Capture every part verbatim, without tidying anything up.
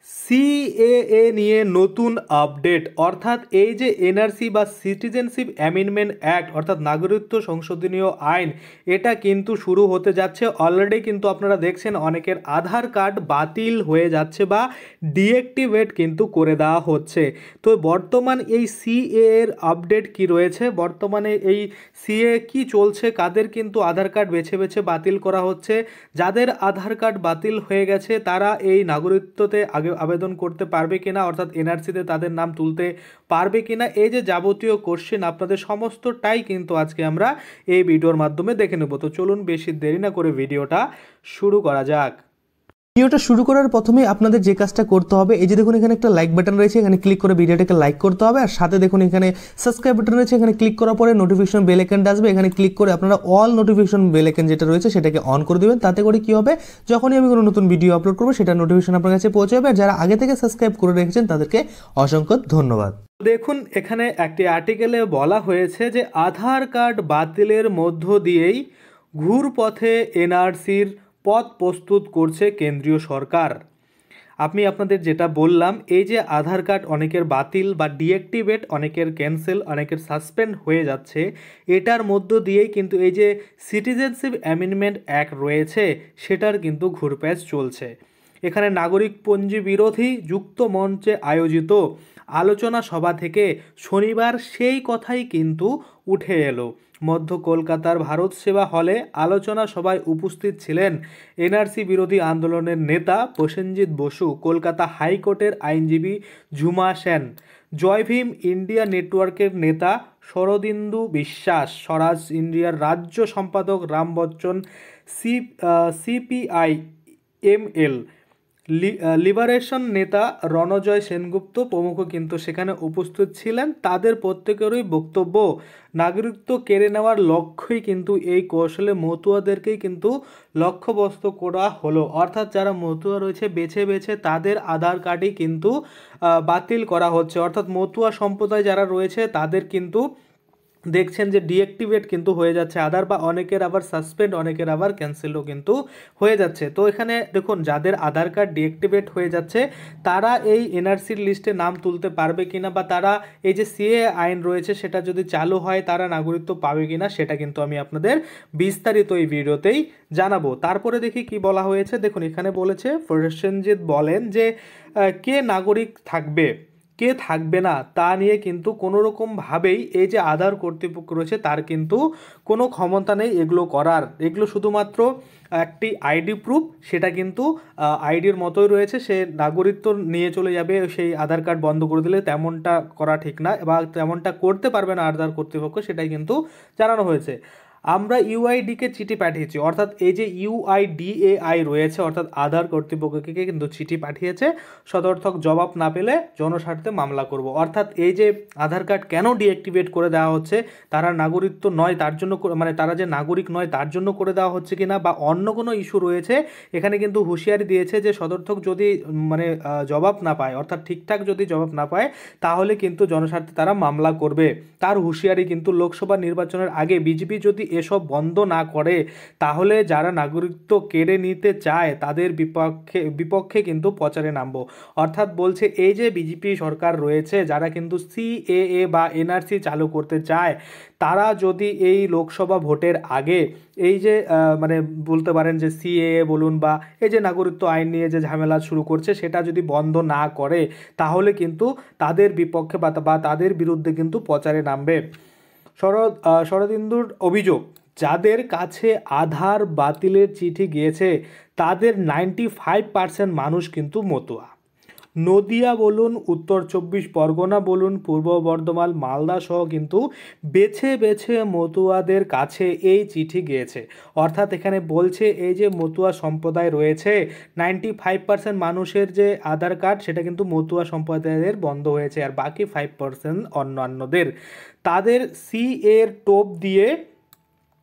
CAA নিয়ে নতুন update অর্থাৎ এই যে এনআরসি বা সিটিজেনশিপ অ্যামেন্ডমেন্ট অ্যাক্ট অর্থাৎ নাগরিকত্ব সংশোধনীয় আইন এটা কিন্তু শুরু হতে যাচ্ছে। অলরেডি কিন্তু আপনারা দেখছেন অনেকের আধার কার্ড বাতিল হয়ে যাচ্ছে বা ডিঅ্যাক্টিভেট কিন্তু করে দেওয়া হচ্ছে। তো বর্তমান এই সিএ এর আপডেট কি রয়েছে, বর্তমানে এই সিএ কি চলছে, কাদের কিন্তু আধার কার্ড বেছে বেছে বাতিল করা হচ্ছে, যাদের আধার কার্ড বাতিল হয়ে গেছে তারা এই নাগরিকত্বতে আগে আবেদন করতে পারবে কিনা, অর্থাৎ এনআরসিতে তাদের নাম তুলতে পারবে কিনা, এই যে যাবতীয় কোশ্চেন আপনাদের সমস্তটাই কিন্তু আজকে আমরা এই ভিডিওর মাধ্যমে দেখে নেব। তো চলুন বেশি দেরি না করে ভিডিওটা শুরু করা যাক। ভিডিওটা শুরু করার প্রথমে আপনাদের যে কাজটা করতে হবে, এই যে দেখুন এখানে একটা লাইক বাটন রয়েছে, এখানে ক্লিক করে ভিডিওটাকে লাইক করতে হবে। আর সাথে দেখুন এখানে সাবস্ক্রাইব বাটন রয়েছে, এখানে ক্লিক করার পরে নোটিফিকেশন বেল আইকনটা আসবে, এখানে ক্লিক করে আপনারা অল নোটিফিকেশন বেল আইকন যেটা রয়েছে সেটাকে অন করে দিবেন। তাতে করে কি হবে, যখনই আমি কোনো নতুন ভিডিও আপলোড করবো সেটা নোটিফিকেশন আপনার কাছে পৌঁছে যাবে। আর যারা আগে থেকে সাবস্ক্রাইব করে রেখেছেন তাদেরকে অসংখ্য ধন্যবাদ। দেখুন এখানে একটি আর্টিকেলে বলা হয়েছে যে আধার কার্ড বাতিলের মধ্য দিয়েই ঘুরপথে এনআরসির পথ প্রস্তুত করছে কেন্দ্রীয় সরকার। আমি আপনাদের যেটা বললাম, এই যে আধার কার্ড অনেকের বাতিল বা ডিঅ্যাক্টিভেট, অনেকের ক্যান্সেল, অনেকের সাসপেন্ড হয়ে যাচ্ছে, এটার মধ্য দিয়েই কিন্তু এই যে সিটিজেনশিপ অ্যামেন্ডমেন্ট অ্যাক্ট রয়েছে সেটার কিন্তু ঘুরপ্যাচ চলছে। এখানে নাগরিকপঞ্জি বিরোধী যুক্ত মঞ্চে আয়োজিত আলোচনা সভা থেকে শনিবার সেই কথাই কিন্তু উঠে এলো। মধ্য কলকাতার ভারত সেবা হলে আলোচনা সভায় উপস্থিত ছিলেন এনআরসি বিরোধী আন্দোলনের নেতা প্রসেনজিৎ বসু, কলকাতা হাইকোর্টের আইনজীবী ঝুমা সেন, জয় ভীম ইন্ডিয়া নেটওয়ার্কের নেতা শরদিন্দু বিশ্বাস, স্বরাজ ইন্ডিয়ার রাজ্য সম্পাদক Ram Bachchan, C CPI ML liberation নেতা রণজয় সেনগুপ্ত প্রমুখ কিন্তু সেখানে উপস্থিত ছিলেন। তাদের প্রত্যেকেরই বক্তব্য, নাগরিকত্ব কেড়ে নেওয়ার লক্ষ্যই কিন্তু এই কৌশলে মতুয়াদেরকেই কিন্তু লক্ষ্যবস্তু করা হলো। অর্থাৎ যারা মতুয়া রয়েছে বেছে বেছে তাদের আধার কার্ডই কিন্তু বাতিল করা হচ্ছে। অর্থাৎ মতুয়া সম্প্রদায় যারা রয়েছে তাদের কিন্তু দেখছেন যে ডিঅ্যাক্টিভেট কিন্তু হয়ে যাচ্ছে আধার, বা অনেকের আবার সাসপেন্ড, অনেকের আবার ক্যান্সেলও কিন্তু হয়ে যাচ্ছে। তো এখানে দেখুন যাদের আধার কার্ড ডিঅ্যাক্টিভেট হয়ে যাচ্ছে তারা এই এনআরসির লিস্টে নাম তুলতে পারবে কিনা, বা তারা এই যে সিএ আইন রয়েছে সেটা যদি চালু হয় তারা নাগরিকত্ব পাবে কিনা সেটা কিন্তু আমি আপনাদের বিস্তারিত এই ভিডিওতেই জানাবো। তারপরে দেখি কি বলা হয়েছে। দেখুন এখানে বলেছে, প্রসেনজিৎ বলেন যে কে নাগরিক থাকবে কে থাকবে না তা নিয়ে কিন্তু কোনো রকমভাবেই এই যে আধার কর্তৃপক্ষ রয়েছে তার কিন্তু কোনো ক্ষমতা নেই এগুলো করার। এগুলো শুধুমাত্র একটি আইডি প্রুফ, সেটা কিন্তু আইডির মতোই রয়েছে, সে নাগরিকত্ব নিয়ে চলে যাবে সেই আধার কার্ড বন্ধ করে দিলে, তেমনটা করা ঠিক না বা তেমনটা করতে পারবে না আধার কর্তৃপক্ষ, সেটাই কিন্তু জানানো হয়েছে। আমরা ইউআইডিকে চিঠি পাঠিয়েছি, অর্থাৎ এই যে ইউআইডিএআই রয়েছে অর্থাৎ আধার কর্তৃপক্ষকে কিন্তু চিঠি পাঠিয়েছে, সদর্থক জবাব না পেলে জনস্বার্থে মামলা করব। অর্থাৎ এই যে আধার কার্ড কেন ডিঅ্যাক্টিভেট করে দেওয়া হচ্ছে, তারা নাগরিকত্ব নয় তার জন্য, মানে তারা যে নাগরিক নয় তার জন্য করে দেওয়া হচ্ছে কিনা, বা অন্য কোনো ইস্যু রয়েছে, এখানে কিন্তু হুঁশিয়ারি দিয়েছে যে সদর্থক যদি মানে জবাব না পায়, অর্থাৎ ঠিকঠাক যদি জবাব না পায় তাহলে কিন্তু জনস্বার্থে তারা মামলা করবে। তার হুঁশিয়ারি কিন্তু লোকসভা নির্বাচনের আগে বিজেপি যদি এসব বন্ধ না করে তাহলে যারা নাগরিকত্ব কেড়ে নিতে চায় তাদের বিপক্ষে বিপক্ষে কিন্তু প্রচারে নামবো। অর্থাৎ বলছে এই যে বিজেপি সরকার রয়েছে যারা কিন্তু সিএএ বা এনআরসি চালু করতে চায়, তারা যদি এই লোকসভা ভোটের আগে এই যে মানে বলতে পারেন যে সিএএ বলুন বা এই যে নাগরিকত্ব আইন নিয়ে যে ঝামেলা শুরু করছে সেটা যদি বন্ধ না করে তাহলে কিন্তু তাদের বিপক্ষে বা তাদের বিরুদ্ধে কিন্তু প্রচারে নামবে। শরদ শরদিন্দুর অভিযোগ, যাদের কাছে আধার বাতিলের চিঠি গিয়েছে তাদের নাইনটি ফাইভ পার্সেন্ট মানুষ কিন্তু মতুয়া। নদিয়া বলুন, উত্তর চব্বিশ পরগনা বলুন, পূর্ব বর্ধমান, মালদা সহ কিন্তু বেছে বেছে মতুয়াদের কাছে এই চিঠি গিয়েছে। অর্থাৎ এখানে বলছে এই যে মতুয়া সম্প্রদায় রয়েছে নাইনটি ফাইভ পার্সেন্ট মানুষের যে আধার কার্ড সেটা কিন্তু মতুয়া সম্প্রদায়ের বন্ধ হয়েছে, আর বাকি ফাইভ পার্সেন্ট অন্যান্যদের। তাদের সি এর টোপ দিয়ে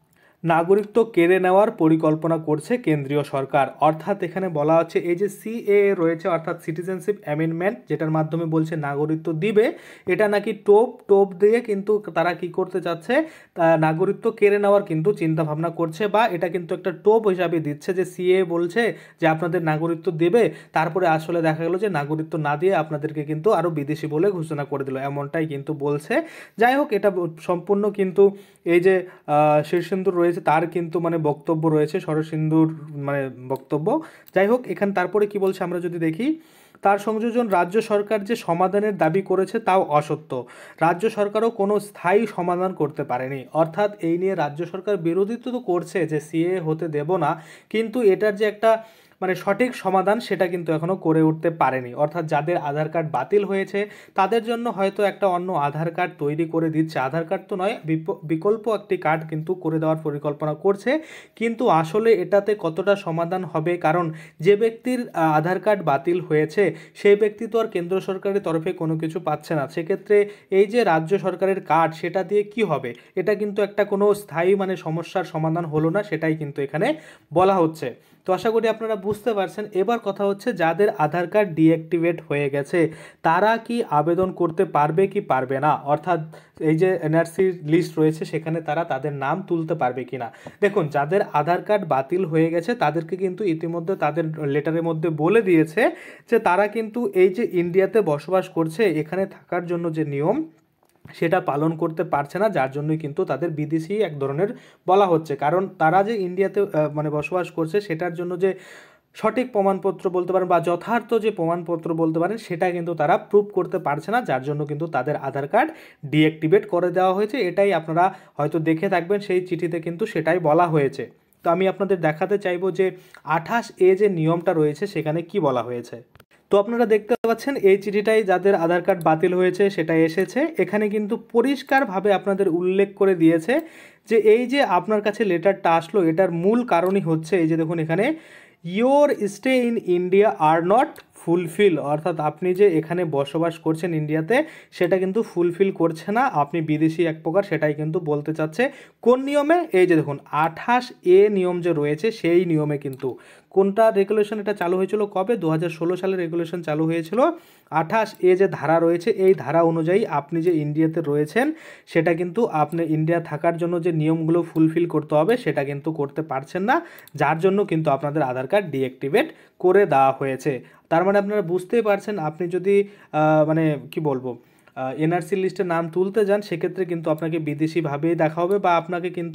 নাগরিকত্ব কেড়ে নেওয়ার পরিকল্পনা করছে কেন্দ্রীয় সরকার। অর্থাৎ এখানে বলা হচ্ছে এই যে সিএএ রয়েছে অর্থাৎ সিটিজেনশিপ অ্যামেন্ডমেন্ট, যেটার মাধ্যমে বলছে নাগরিকত্ব দিবে, এটা নাকি টোপ টোপ দিয়ে কিন্তু তারা কি করতে চাচ্ছে, নাগরিকত্ব কেড়ে নেওয়ার কিন্তু চিন্তা ভাবনা করছে, বা এটা কিন্তু একটা টোপ হিসাবে দিচ্ছে যে সিএএ বলছে যে আপনাদের নাগরিকত্ব দেবে, তারপরে আসলে দেখা গেল যে নাগরিকত্ব না দিয়ে আপনাদেরকে কিন্তু আরও বিদেশি বলে ঘোষণা করে দিল, এমনটাই কিন্তু বলছে। যাই হোক, এটা সম্পূর্ণ কিন্তু এই যে শীর্ষেন্দুর রয়েছে তার কিন্তু মানে বক্তব্য রয়েছে, শরদিন্দুর মানে বক্তব্য। যাই হোক, এখানে তারপরে কি বলছে আমরা যদি দেখি, তার সংযোজন রাজ্য সরকার যে সমাধানের দাবি করেছে তাও অসত্য, রাজ্য সরকারও কোনো স্থায়ী সমাধান করতে পারেনি। অর্থাৎ এই নিয়ে রাজ্য সরকার বিরোধিতা তো করছে যে সিএ হতে দেব না, কিন্তু এটার যে একটা মানে সঠিক সমাধান সেটা কিন্তু এখনও করে উঠতে পারেনি। অর্থাৎ যাদের আধার কার্ড বাতিল হয়েছে তাদের জন্য হয়তো একটা অন্য আধার কার্ড তৈরি করে দিচ্ছে, আধার কার্ড তো নয়, বিকল্প একটি কার্ড কিন্তু করে দেওয়ার পরিকল্পনা করছে, কিন্তু আসলে এটাতে কতটা সমাধান হবে, কারণ যে ব্যক্তির আধার কার্ড বাতিল হয়েছে সেই ব্যক্তি তো আর কেন্দ্র সরকারের তরফে কোনো কিছু পাচ্ছে না, সেক্ষেত্রে এই যে রাজ্য সরকারের কার্ড সেটা দিয়ে কি হবে, এটা কিন্তু একটা কোনো স্থায়ী মানে সমস্যার সমাধান হলো না, সেটাই কিন্তু এখানে বলা হচ্ছে। তো আশা করি আপনারা বুঝতে পারছেন। এবার কথা হচ্ছে যাদের আধার কার্ড ডিঅ্যাক্টিভেট হয়ে গেছে তারা কি আবেদন করতে পারবে কি পারবে না, অর্থাৎ এই যে এনআরসি লিস্ট রয়েছে সেখানে তারা তাদের নাম তুলতে পারবে কি না। দেখুন, যাদের আধার কার্ড বাতিল হয়ে গেছে তাদেরকে কিন্তু ইতিমধ্যে তাদের লেটারের মধ্যে বলে দিয়েছে যে তারা কিন্তু এই যে ইন্ডিয়াতে বসবাস করছে, এখানে থাকার জন্য যে নিয়ম সেটা পালন করতে পারছে না, যার জন্যই কিন্তু তাদের বিদেশি এক ধরনের বলা হচ্ছে, কারণ তারা যে ইন্ডিয়াতে মানে বসবাস করছে সেটার জন্য যে সঠিক প্রমাণপত্র বলতে পারেন বা যথার্থ যে প্রমাণপত্র বলতে পারেন সেটা কিন্তু তারা প্রুভ করতে পারছে না, যার জন্য কিন্তু তাদের আধার কার্ড ডিঅ্যাক্টিভেট করে দেওয়া হয়েছে। এটাই আপনারা হয়তো দেখে থাকবেন, সেই চিঠিতে কিন্তু সেটাই বলা হয়েছে। তো আমি আপনাদের দেখাতে চাইবো যে আঠাশ এ যে নিয়মটা রয়েছে সেখানে কি বলা হয়েছে। তো আপনারা দেখতে পাচ্ছেন এই চিঠিটাই যাদের আধার কার্ড বাতিল হয়েছে সেটা এসেছে, এখানে কিন্তু পরিষ্কারভাবে আপনাদের উল্লেখ করে দিয়েছে যে এই যে আপনার কাছে লেটারটা আসলো এটার মূল কারণই হচ্ছে এই যে দেখুন এখানে, your stay in India are not fulfil, অর্থাৎ আপনি যে এখানে বসবাস করছেন ইন্ডিয়াতে সেটা কিন্তু ফুলফিল করছে না, আপনি বিদেশি এক প্রকার, সেটাই কিন্তু বলতে চাচ্ছে। কোন নিয়মে, এই যে দেখুন আঠাশ এ নিয়ম যে রয়েছে সেই নিয়মে কিন্তু, কোনটা রেগুলেশন এটা চালু হয়েছিল কবে, দু হাজার ষোলো সালে রেগুলেশন চালু হয়েছিল। আঠাশ এ যে ধারা রয়েছে এই ধারা অনুযায়ী আপনি যে ইন্ডিয়াতে রয়েছেন সেটা কিন্তু আপনি ইন্ডিয়া থাকার জন্য যে নিয়মগুলো ফুলফিল করতে হবে সেটা কিন্তু করতে পারছেন না, যার জন্য কিন্তু আপনাদের আধার কার্ড ডিঅ্যাক্টিভেট করে দেওয়া হয়েছে। তার মানে আপনারা বুঝতেই পারছেন, আপনি যদি মানে কি বলবো এনআরসি লিস্টে নাম তুলতে যান সেক্ষেত্রে কিন্তু আপনাকে বিদেশিভাবেই দেখা হবে, বা আপনাকে কিন্তু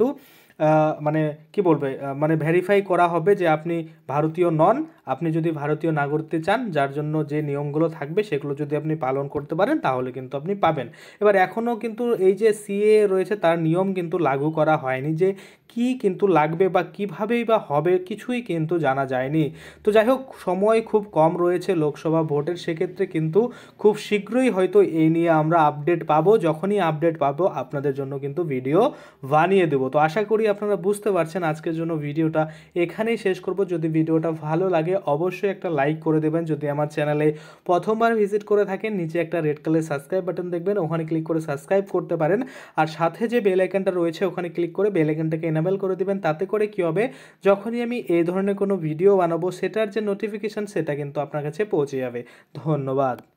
মানে কি বলবে মানে ভেরিফাই করা হবে যে আপনি ভারতীয় নন, আপনি যদি ভারতীয় নাগরিকত্ব চান যার জন্য যে নিয়মগুলো থাকবে সেগুলো যদি আপনি পালন করতে পারেন তাহলে কিন্তু আপনি পাবেন। এবার এখনও কিন্তু এই যে সিএ রয়েছে তার নিয়ম কিন্তু লাগু করা হয়নি, যে কি কিন্তু লাগবে বা কিভাবেই বা হবে কিছুই কিন্তু জানা যায়নি। তো যাই হোক, সময় খুব কম রয়েছে লোকসভা ভোটের, সেক্ষেত্রে কিন্তু খুব শীঘ্রই হয়তো এই নিয়ে আমরা আপডেট পাবো, যখনই আপডেট পাবো আপনাদের জন্য কিন্তু ভিডিও বানিয়ে দেবো। তো আশা করি আপনারা বুঝতে পারছেন, আজকের জন্য ভিডিওটা এখানেই শেষ করব। যদি ভিডিওটা ভালো লাগে অবশ্যই একটা লাইক করে দেবেন, যদি আমার চ্যানেলে প্রথমবার ভিজিট করে থাকেন নিচে একটা রেড কালার সাবস্ক্রাইব বাটন দেখবেন, ওখানে ক্লিক করে সাবস্ক্রাইব করতে পারেন, আর সাথে যে বেল আইকনটা রয়েছে ওখানে ক্লিক করে বেল আইকনটাকে এনাবেল করে দিবেন। তাতে করে কি হবে, যখনই আমি এই ধরনের কোনো ভিডিও বানাবো সেটার যে নোটিফিকেশান সেটা কিন্তু আপনার কাছে পৌঁছে যাবে। ধন্যবাদ।